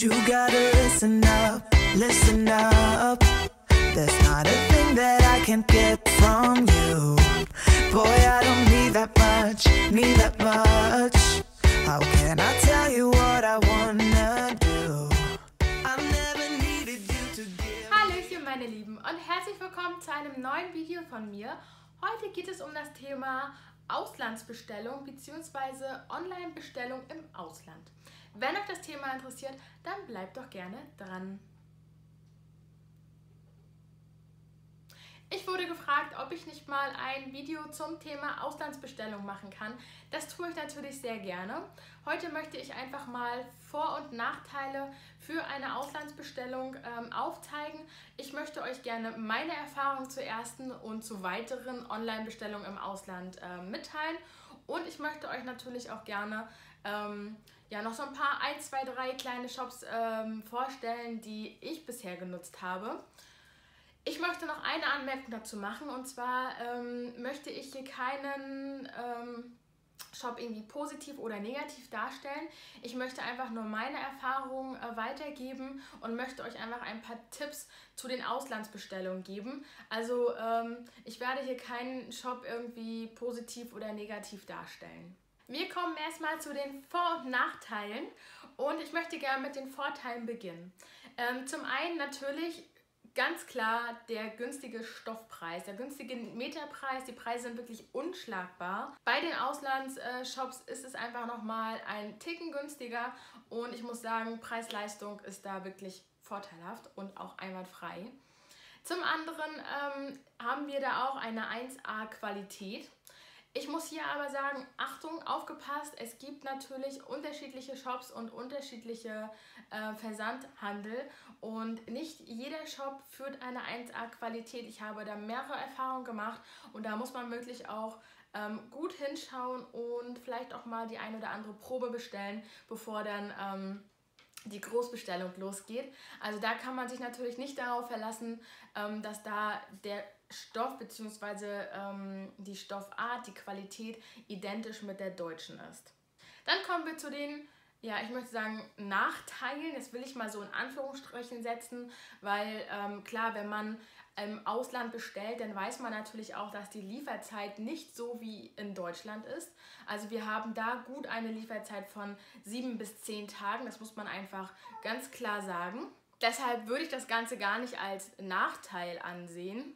You gotta listen up, listen up. There's not a thing that I can't get from you. Boy, I don't need that much, need that much. How can I tell you what I wanna do? I never needed you to give. Hallöchen meine Lieben und herzlich willkommen zu einem neuen Video von mir. Heute geht es um das Thema Auslandsbestellung bzw. Online-Bestellung im Ausland. Wenn euch das Thema interessiert, dann bleibt doch gerne dran. Ich wurde gefragt, ob ich nicht mal ein Video zum Thema Auslandsbestellung machen kann. Das tue ich natürlich sehr gerne. Heute möchte ich einfach mal Vor- und Nachteile für eine Auslandsbestellung aufzeigen. Ich möchte euch gerne meine Erfahrungen zur ersten und zu weiteren Online-Bestellungen im Ausland mitteilen. Und ich möchte euch natürlich auch gerne noch so ein paar 1, 2, 3 kleine Shops vorstellen, die ich bisher genutzt habe. Ich möchte noch eine Anmerkung dazu machen, und zwar möchte ich hier keinen Shop irgendwie positiv oder negativ darstellen. Ich möchte einfach nur meine Erfahrungen weitergeben und möchte euch einfach ein paar Tipps zu den Auslandsbestellungen geben. Also ich werde hier keinen Shop irgendwie positiv oder negativ darstellen. Wir kommen erstmal zu den Vor- und Nachteilen und ich möchte gerne mit den Vorteilen beginnen. Zum einen natürlich ganz klar der günstige Stoffpreis, der günstige Meterpreis. Die Preise sind wirklich unschlagbar. Bei den Auslandsshops ist es einfach nochmal ein Ticken günstiger und ich muss sagen, Preis-Leistung ist da wirklich vorteilhaft und auch einwandfrei. Zum anderen haben wir da auch eine 1A-Qualität. Ich muss hier aber sagen, Achtung, aufgepasst, es gibt natürlich unterschiedliche Shops und unterschiedliche Versandhandel und nicht jeder Shop führt eine 1A-Qualität. Ich habe da mehrere Erfahrungen gemacht und da muss man wirklich auch gut hinschauen und vielleicht auch mal die ein oder andere Probe bestellen, bevor dann die Großbestellung losgeht. Also da kann man sich natürlich nicht darauf verlassen, dass da der Stoff bzw. die Stoffart, die Qualität identisch mit der deutschen ist. Dann kommen wir zu den, ja, ich möchte sagen, Nachteilen. Das will ich mal so in Anführungsstrichen setzen, weil klar, wenn man im Ausland bestellt, dann weiß man natürlich auch, dass die Lieferzeit nicht so wie in Deutschland ist. Also wir haben da gut eine Lieferzeit von 7 bis 10 Tagen, das muss man einfach ganz klar sagen. Deshalb würde ich das Ganze gar nicht als Nachteil ansehen.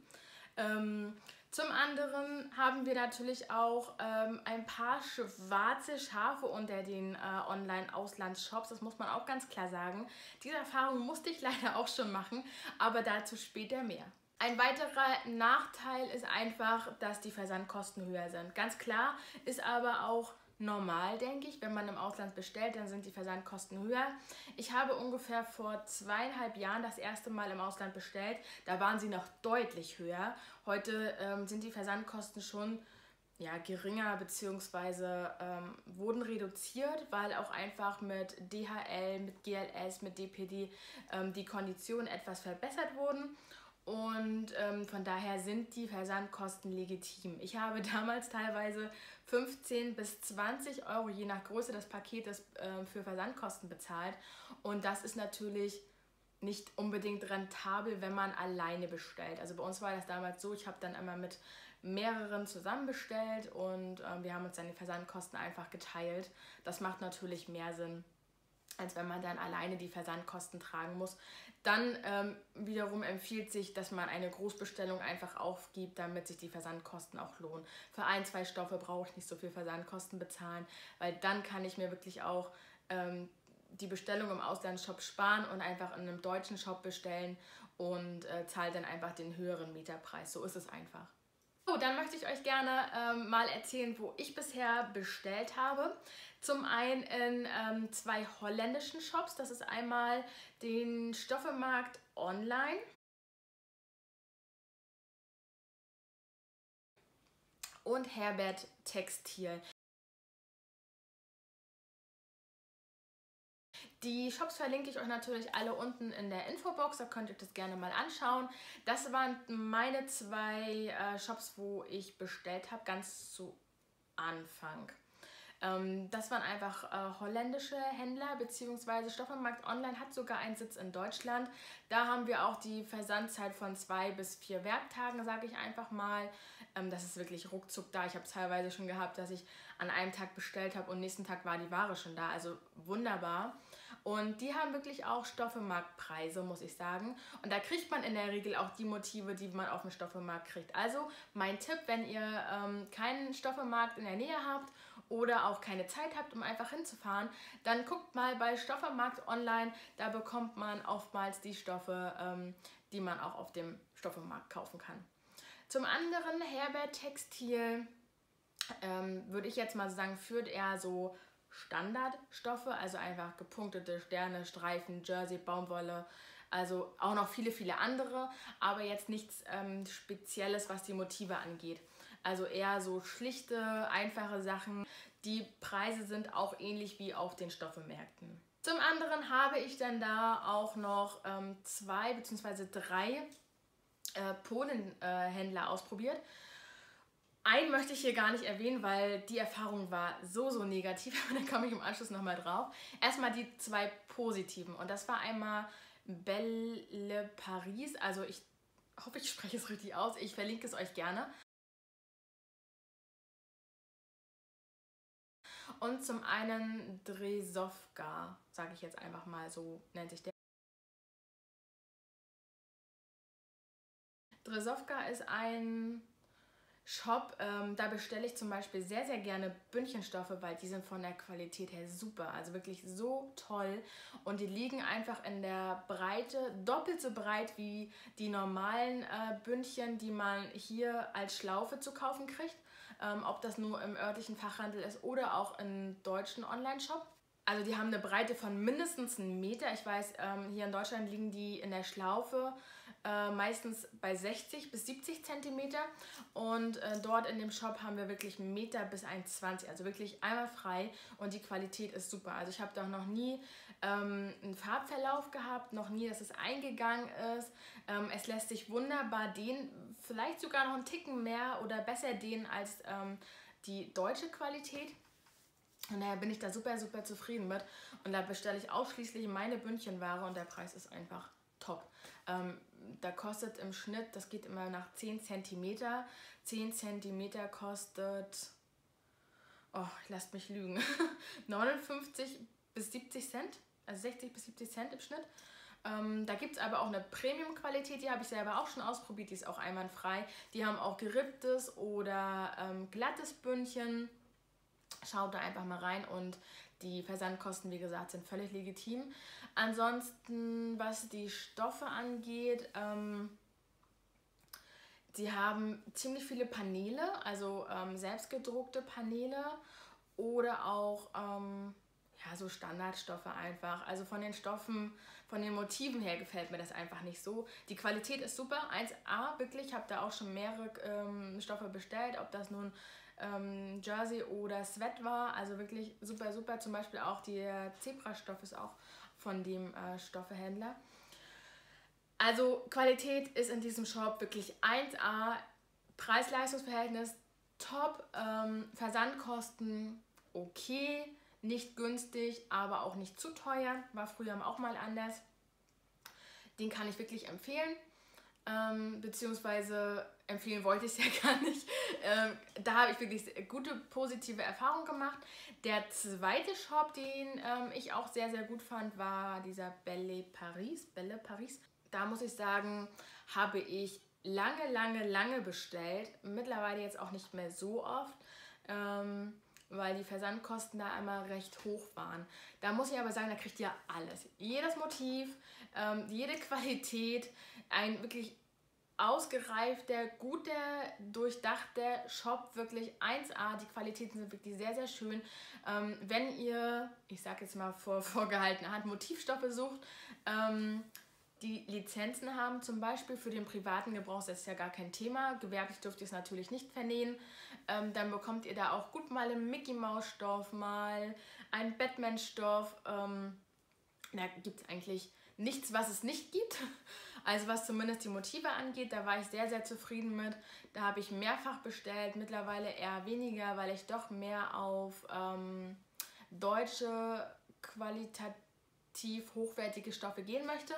Zum anderen haben wir natürlich auch ein paar schwarze Schafe unter den Online-Auslandsshops, das muss man auch ganz klar sagen. Diese Erfahrung musste ich leider auch schon machen, aber dazu später mehr. Ein weiterer Nachteil ist einfach, dass die Versandkosten höher sind. Ganz klar, ist aber auch normal, denke ich. Wenn man im Ausland bestellt, dann sind die Versandkosten höher. Ich habe ungefähr vor 2,5 Jahren das erste Mal im Ausland bestellt. Da waren sie noch deutlich höher. Heute sind die Versandkosten schon geringer bzw. wurden reduziert, weil auch einfach mit DHL, mit GLS, mit DPD die Konditionen etwas verbessert wurden. Und von daher sind die Versandkosten legitim. Ich habe damals teilweise 15 bis 20 Euro, je nach Größe des Paketes, für Versandkosten bezahlt. Und das ist natürlich nicht unbedingt rentabel, wenn man alleine bestellt. Also bei uns war das damals so, ich habe dann einmal mit mehreren zusammen bestellt und wir haben uns dann die Versandkosten einfach geteilt. Das macht natürlich mehr Sinn, als wenn man dann alleine die Versandkosten tragen muss. Dann wiederum empfiehlt sich, dass man eine Großbestellung einfach aufgibt, damit sich die Versandkosten auch lohnen. Für 1, 2 Stoffe brauche ich nicht so viel Versandkosten bezahlen, weil dann kann ich mir wirklich auch die Bestellung im Auslandsshop sparen und einfach in einem deutschen Shop bestellen und zahle dann einfach den höheren Meterpreis. So ist es einfach. So, dann möchte ich euch gerne mal erzählen, wo ich bisher bestellt habe. Zum einen in 2 holländischen Shops. Das ist einmal den Stoffemarkt Online und Herbert Textil. Die Shops verlinke ich euch natürlich alle unten in der Infobox, da könnt ihr euch das gerne mal anschauen. Das waren meine 2 Shops, wo ich bestellt habe, ganz zu Anfang. Das waren einfach holländische Händler, beziehungsweise Stoffelmarkt Online hat sogar einen Sitz in Deutschland. Da haben wir auch die Versandzeit von 2 bis 4 Werktagen, sage ich einfach mal. Das ist wirklich ruckzuck da. Ich habe es teilweise schon gehabt, dass ich an einem Tag bestellt habe und nächsten Tag war die Ware schon da. Also wunderbar. Und die haben wirklich auch Stoffelmarktpreise, muss ich sagen. Und da kriegt man in der Regel auch die Motive, die man auf dem Stoffelmarkt kriegt. Also mein Tipp, wenn ihr keinen Stoffelmarkt in der Nähe habt oder auch keine Zeit habt, um einfach hinzufahren, dann guckt mal bei Stoffelmarkt Online. Da bekommt man oftmals die Stoffe, die man auch auf dem Stoffelmarkt kaufen kann. Zum anderen Herbert Textil, würde ich jetzt mal sagen, führt eher so Standardstoffe, also einfach gepunktete Sterne, Streifen, Jersey, Baumwolle, also auch noch viele, viele andere, aber jetzt nichts Spezielles, was die Motive angeht. Also eher so schlichte, einfache Sachen. Die Preise sind auch ähnlich wie auf den Stoffemärkten. Zum anderen habe ich dann da auch noch 2 bzw. 3 Polenhändler ausprobiert. Einen möchte ich hier gar nicht erwähnen, weil die Erfahrung war so negativ, aber da komme ich im Anschluss nochmal drauf. Erstmal die 2 positiven und das war einmal Belle Paris, also ich hoffe, ich spreche es richtig aus, ich verlinke es euch gerne. Und zum einen Dresovka, sage ich jetzt einfach mal, so nennt sich der. Dresovka ist ein Shop, da bestelle ich zum Beispiel sehr, sehr gerne Bündchenstoffe, weil die sind von der Qualität her super, also wirklich so toll und die liegen einfach in der Breite doppelt so breit wie die normalen Bündchen, die man hier als Schlaufe zu kaufen kriegt, ob das nur im örtlichen Fachhandel ist oder auch im deutschen Online-Shop. Also die haben eine Breite von mindestens 1 Meter. Ich weiß, hier in Deutschland liegen die in der Schlaufe meistens bei 60 bis 70 Zentimeter. Und dort in dem Shop haben wir wirklich 1 Meter bis 1,20. Also wirklich einwandfrei und die Qualität ist super. Also ich habe da noch nie einen Farbverlauf gehabt, noch nie, dass es eingegangen ist. Es lässt sich wunderbar dehnen, vielleicht sogar noch einen Ticken mehr oder besser dehnen als die deutsche Qualität. Und daher bin ich da super zufrieden mit. Und da bestelle ich ausschließlich meine Bündchenware und der Preis ist einfach top. Da kostet im Schnitt, das geht immer nach 10 cm. 10 cm kostet, oh, lasst mich lügen, 59 bis 70 Cent. Also 60 bis 70 Cent im Schnitt. Da gibt es aber auch eine Premium-Qualität, die habe ich selber auch schon ausprobiert, die ist auch einwandfrei. Die haben auch geripptes oder glattes Bündchen. Schaut da einfach mal rein und die Versandkosten, wie gesagt, sind völlig legitim. Ansonsten, was die Stoffe angeht, sie haben ziemlich viele Paneele, also selbstgedruckte Paneele oder auch ja, so Standardstoffe einfach. Also von den Stoffen, von den Motiven her gefällt mir das einfach nicht so. Die Qualität ist super, 1A, wirklich. Ich habe da auch schon mehrere Stoffe bestellt, ob das nun Jersey oder Sweat war, also wirklich super. Zum Beispiel auch der Zebrastoff ist auch von dem Stoffehändler. Also Qualität ist in diesem Shop wirklich 1A, Preis-Leistungs-Verhältnis top, Versandkosten okay, nicht günstig, aber auch nicht zu teuer, war früher auch mal anders. Den kann ich wirklich empfehlen. Beziehungsweise empfehlen wollte ich es ja gar nicht. Da habe ich wirklich gute, positive Erfahrungen gemacht. Der zweite Shop, den ich auch sehr gut fand, war dieser Belle Paris. Da muss ich sagen, habe ich lange bestellt. Mittlerweile jetzt auch nicht mehr so oft, weil die Versandkosten da einmal recht hoch waren. Da muss ich aber sagen, da kriegt ihr alles. Jedes Motiv, jede Qualität, ein wirklich ausgereifter, guter, durchdachter Shop, wirklich 1A. Die Qualitäten sind wirklich sehr schön. Wenn ihr, ich sag jetzt mal vor vorgehaltener Hand, Motivstoffe sucht, die Lizenzen haben, zum Beispiel für den privaten Gebrauch, das ist ja gar kein Thema. Gewerblich dürft ihr es natürlich nicht vernähen. Dann bekommt ihr da auch gut mal einen Mickey-Maus-Stoff, mal einen Batman-Stoff. Da gibt es eigentlich nichts, was es nicht gibt. Also was zumindest die Motive angeht, da war ich sehr, sehr zufrieden mit. Da habe ich mehrfach bestellt, mittlerweile eher weniger, weil ich doch mehr auf deutsche, qualitativ hochwertige Stoffe gehen möchte.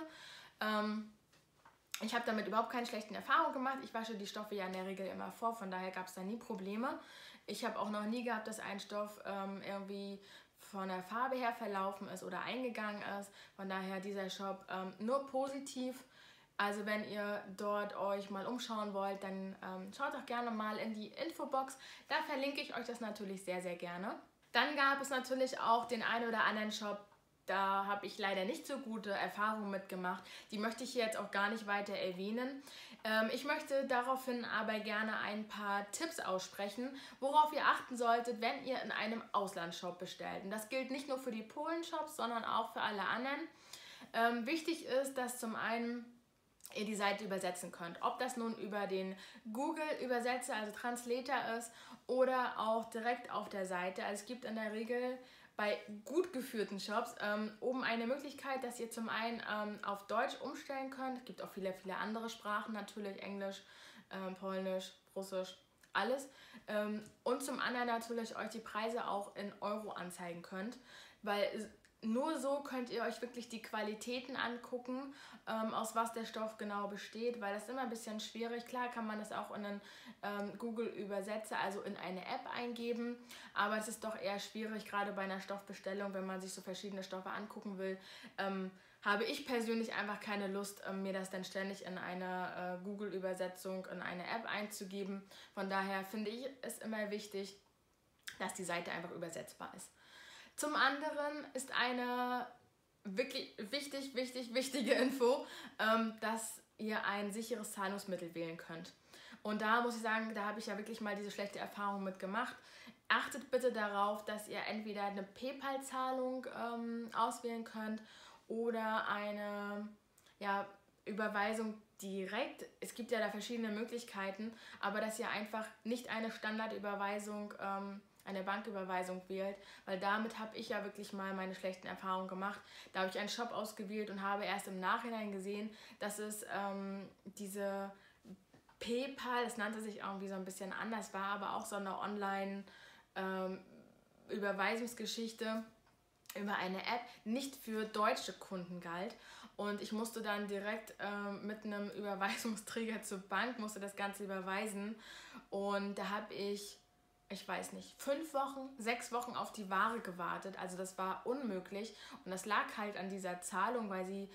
Ich habe damit überhaupt keine schlechten Erfahrungen gemacht. Ich wasche die Stoffe ja in der Regel immer vor, von daher gab es da nie Probleme. Ich habe auch noch nie gehabt, dass ein Stoff irgendwie von der Farbe her verlaufen ist oder eingegangen ist. Von daher dieser Shop nur positiv. Also wenn ihr dort euch mal umschauen wollt, dann schaut doch gerne mal in die Infobox. Da verlinke ich euch das natürlich sehr, sehr gerne. Dann gab es natürlich auch den einen oder anderen Shop, da habe ich leider nicht so gute Erfahrungen mitgemacht. Die möchte ich hier jetzt auch gar nicht weiter erwähnen. Ich möchte daraufhin aber gerne ein paar Tipps aussprechen, worauf ihr achten solltet, wenn ihr in einem Auslandsshop bestellt. Und das gilt nicht nur für die Polen-Shops, sondern auch für alle anderen. Wichtig ist, dass zum einen ihr die Seite übersetzen könnt. Ob das nun über den Google-Übersetzer, also Translator ist, oder auch direkt auf der Seite. Also es gibt in der Regel bei gut geführten Shops oben eine Möglichkeit, dass ihr zum einen auf Deutsch umstellen könnt. Es gibt auch viele, viele andere Sprachen, natürlich Englisch, Polnisch, Russisch, alles. Und zum anderen natürlich euch die Preise auch in Euro anzeigen könnt, weil nur so könnt ihr euch wirklich die Qualitäten angucken, aus was der Stoff genau besteht, weil das ist immer ein bisschen schwierig. Klar kann man das auch in einen Google-Übersetzer, also in eine App eingeben, aber es ist doch eher schwierig, gerade bei einer Stoffbestellung, wenn man sich so verschiedene Stoffe angucken will, habe ich persönlich einfach keine Lust, mir das dann ständig in eine Google-Übersetzung, in eine App einzugeben. Von daher finde ich es immer wichtig, dass die Seite einfach übersetzbar ist. Zum anderen ist eine wirklich wichtige Info, dass ihr ein sicheres Zahlungsmittel wählen könnt. Und da muss ich sagen, da habe ich ja wirklich mal diese schlechte Erfahrung mitgemacht. Achtet bitte darauf, dass ihr entweder eine PayPal-Zahlung auswählen könnt oder eine Überweisung direkt. Es gibt ja da verschiedene Möglichkeiten, aber dass ihr einfach nicht eine Standardüberweisung eine Banküberweisung wählt, weil damit habe ich ja wirklich mal meine schlechten Erfahrungen gemacht. Da habe ich einen Shop ausgewählt und habe erst im Nachhinein gesehen, dass es diese PayPal, das nannte sich irgendwie so ein bisschen anders, war aber auch so eine Online-Überweisungsgeschichte über eine App, nicht für deutsche Kunden galt. Und ich musste dann direkt mit einem Überweisungsträger zur Bank, musste das Ganze überweisen. Und da habe ich weiß nicht, 5 Wochen, 6 Wochen auf die Ware gewartet. Also das war unmöglich. Und das lag halt an dieser Zahlung, weil sie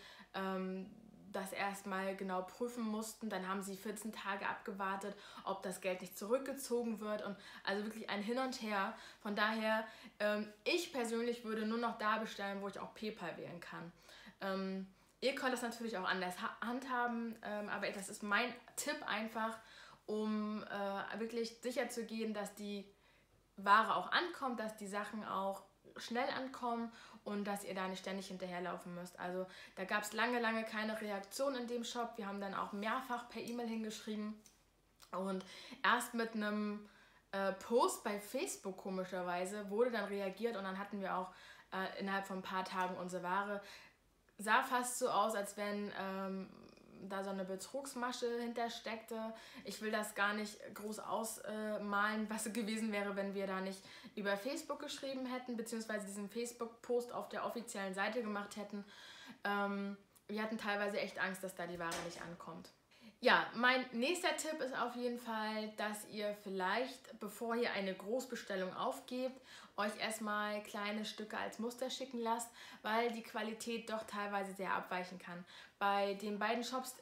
das erstmal genau prüfen mussten. Dann haben sie 14 Tage abgewartet, ob das Geld nicht zurückgezogen wird. Und also wirklich ein Hin und Her. Von daher, ich persönlich würde nur noch da bestellen, wo ich auch PayPal wählen kann. Ihr könnt das natürlich auch anders handhaben, aber das ist mein Tipp einfach, um wirklich sicher zu gehen, dass die Ware auch ankommt, dass die Sachen auch schnell ankommen und dass ihr da nicht ständig hinterherlaufen müsst. Also da gab es lange keine Reaktion in dem Shop. Wir haben dann auch mehrfach per E-Mail hingeschrieben und erst mit einem Post bei Facebook komischerweise wurde dann reagiert und dann hatten wir auch innerhalb von ein paar Tagen unsere Ware. Sah fast so aus, als wenn da so eine Betrugsmasche hintersteckte. Ich will das gar nicht groß ausmalen, was gewesen wäre, wenn wir da nicht über Facebook geschrieben hätten, beziehungsweise diesen Facebook-Post auf der offiziellen Seite gemacht hätten. Wir hatten teilweise echt Angst, dass da die Ware nicht ankommt. Ja, mein nächster Tipp ist auf jeden Fall, dass ihr vielleicht, bevor ihr eine Großbestellung aufgebt, euch erstmal kleine Stücke als Muster schicken lasst, weil die Qualität doch teilweise sehr abweichen kann. Bei den beiden Shops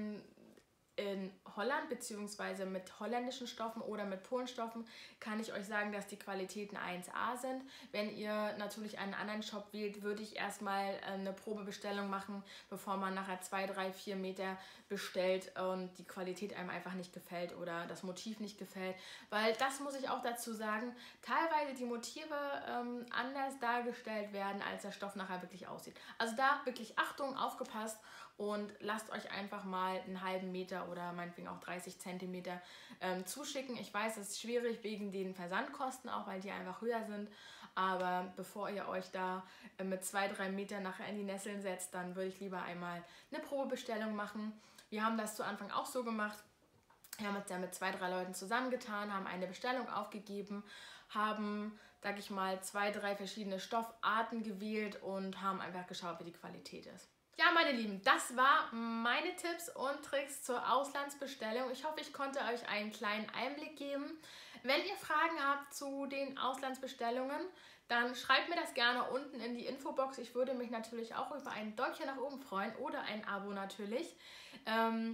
in Holland bzw. mit holländischen Stoffen oder mit Polenstoffen kann ich euch sagen, dass die Qualitäten 1A sind. Wenn ihr natürlich einen anderen Shop wählt, würde ich erstmal eine Probebestellung machen, bevor man nachher 2, 3, 4 Meter bestellt und die Qualität einem einfach nicht gefällt oder das Motiv nicht gefällt. Weil das muss ich auch dazu sagen, teilweise die Motive anders dargestellt werden, als der Stoff nachher wirklich aussieht. Also da wirklich Achtung, aufgepasst und lasst euch einfach mal einen halben Meter oder meinetwegen auch 30 Zentimeter zuschicken. Ich weiß, es ist schwierig wegen den Versandkosten auch, weil die einfach höher sind. Aber bevor ihr euch da mit 2-3 Metern nachher in die Nesseln setzt, dann würde ich lieber einmal eine Probebestellung machen. Wir haben das zu Anfang auch so gemacht. Wir haben uns ja mit 2-3 Leuten zusammengetan, haben eine Bestellung aufgegeben, haben, sag ich mal, 2-3 verschiedene Stoffarten gewählt und haben einfach geschaut, wie die Qualität ist. Ja, meine Lieben, das waren meine Tipps und Tricks zur Auslandsbestellung. Ich hoffe, ich konnte euch einen kleinen Einblick geben. Wenn ihr Fragen habt zu den Auslandsbestellungen, dann schreibt mir das gerne unten in die Infobox. Ich würde mich natürlich auch über ein Däumchen nach oben freuen oder ein Abo natürlich.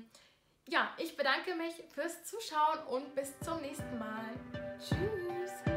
Ja, ich bedanke mich fürs Zuschauen und bis zum nächsten Mal. Tschüss!